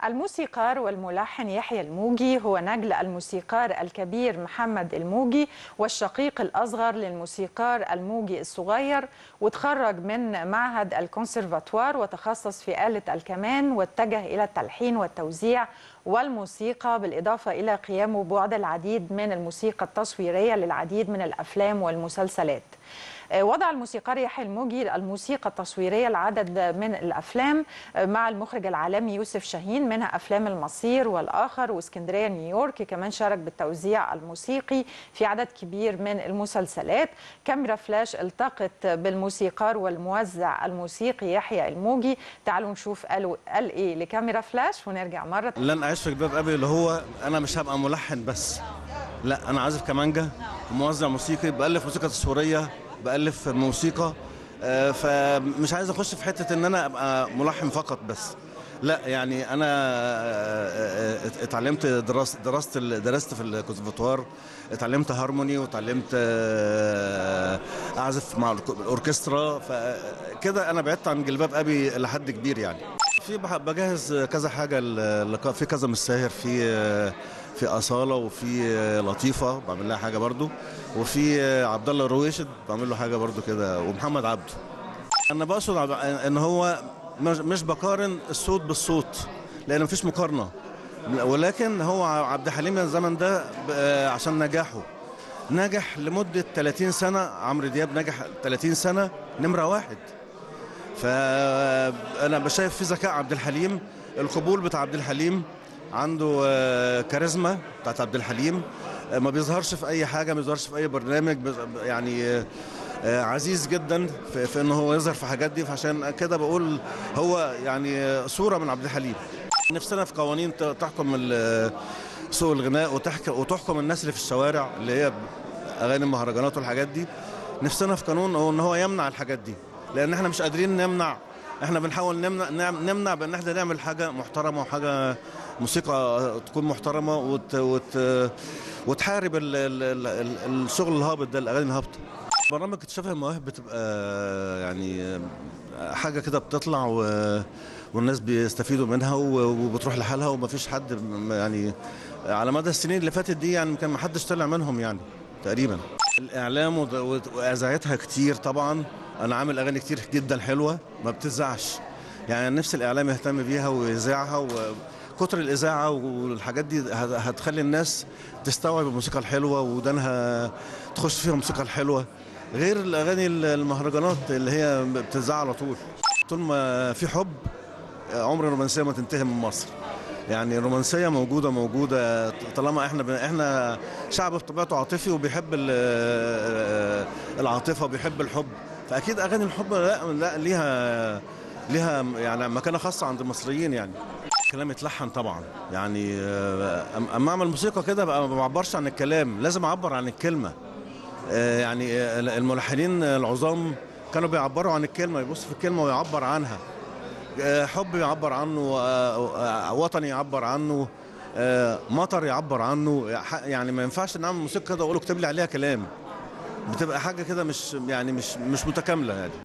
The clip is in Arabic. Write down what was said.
الموسيقار والملحن يحيى الموجي هو نجل الموسيقار الكبير محمد الموجي والشقيق الأصغر للموسيقار الموجي الصغير، وتخرج من معهد الكونسرفاتوار وتخصص في آلة الكمان، واتجه إلى التلحين والتوزيع والموسيقى، بالإضافة إلى قيامه بعد العديد من الموسيقى التصويرية للعديد من الأفلام والمسلسلات. وضع الموسيقار يحيى الموجي الموسيقى التصويرية لعدد من الأفلام مع المخرج العالمي يوسف شاهين، منها أفلام المصير والآخر واسكندرية نيويورك. كمان شارك بالتوزيع الموسيقي في عدد كبير من المسلسلات. كاميرا فلاش التقت بالموسيقار والموزع الموسيقي يحيى الموجي. تعالوا نشوف قال إيه لكاميرا فلاش ونرجع مرة. لن أعيش في جلباب أبي اللي هو أنا مش هبقى ملحن بس، لا أنا عازف كمانجا وموزع موسيقي، بألف موسيقى تصويرية، بألف موسيقى. فمش عايز اخش في حته ان انا ابقى ملحن فقط بس، لا يعني انا اتعلمت درست في الكونسرفاتوار، اتعلمت هارموني واتعلمت اعزف مع الاوركسترا، فكده انا بعدت عن جلباب ابي لحد كبير يعني. في بجهز كذا حاجه، في كذا مساهر، في أصالة وفي لطيفة بعمل لها حاجة برضو، وفي عبد الله رويشد بعمل له حاجة برضو كده، ومحمد عبده. أنا بقصد إن هو مش بقارن الصوت بالصوت لأن مفيش مقارنة، ولكن هو عبد الحليم الزمن ده عشان نجاحه نجح لمدة 30 سنة، عمرو دياب نجح 30 سنة نمرة واحد. فأنا شايف في ذكاء عبد الحليم، القبول بتاع عبد الحليم، عنده كاريزما بتاعت عبد الحليم، ما بيظهرش في اي حاجه، ما بيظهرش في اي برنامج، يعني عزيز جدا في انه هو يظهر في الحاجات دي، فعشان كده بقول هو يعني صوره من عبد الحليم. نفسنا في قوانين تحكم سوق الغناء وتحكم الناس اللي في الشوارع اللي هي اغاني المهرجانات والحاجات دي. نفسنا في قانون ان هو يمنع الحاجات دي، لان احنا مش قادرين نمنع. احنا بنحاول نمنع بان احنا نعمل حاجه محترمه وحاجه موسيقى تكون محترمه وتحارب الشغل الهابط ده، الاغاني الهابطه. برامج اكتشاف المواهب بتبقى يعني حاجه كده بتطلع والناس بيستفيدوا منها وبتروح لحالها، ومفيش حد يعني على مدى السنين اللي فاتت دي يعني كان محدش طلع منهم يعني تقريبا. الاعلام واذاعتها كتير طبعا، انا عامل اغاني كتير جدا حلوه ما بتذاعش، يعني نفس الاعلام يهتم بيها ويذاعها، وكتر الاذاعه والحاجات دي هتخلي الناس تستوعب الموسيقى الحلوه ودانها تخش فيها الموسيقى الحلوه، غير الاغاني المهرجانات اللي هي بتذاع على طول. طول ما في حب عمر الرومانسيه ما تنتهي من مصر، يعني الرومانسيه موجوده طالما احنا شعب بطبيعته عاطفي وبيحب العاطفه وبيحب الحب، فاكيد اغاني الحب لا ليها يعني مكانه خاصه عند المصريين. يعني الكلام يتلحن طبعا، يعني اما اعمل موسيقى كده بقى ما بعبرش عن الكلام، لازم اعبر عن الكلمه. يعني الملحنين العظام كانوا بيعبروا عن الكلمه، يبص في الكلمه ويعبر عنها. حب يعبر عنه، وطني يعبر عنه، مطر يعبر عنه. يعني ما ينفعش نعمل موسيقى كده واقول اكتب لي عليها كلام، بتبقى حاجه كده مش متكامله يعني.